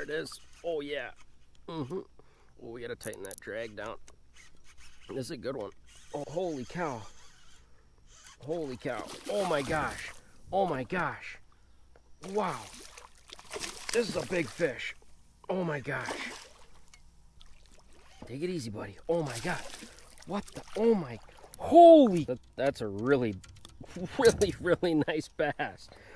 it is. Oh, yeah. Mm-hmm. Oh, we got to tighten that drag down. This is a good one. Oh, holy cow. Holy cow. Oh, my gosh. Oh, my gosh. Wow. This is a big fish. Oh, my gosh. Take it easy, buddy. Oh, my God. What the? Oh, my. Holy. That's a really, really, really nice bass.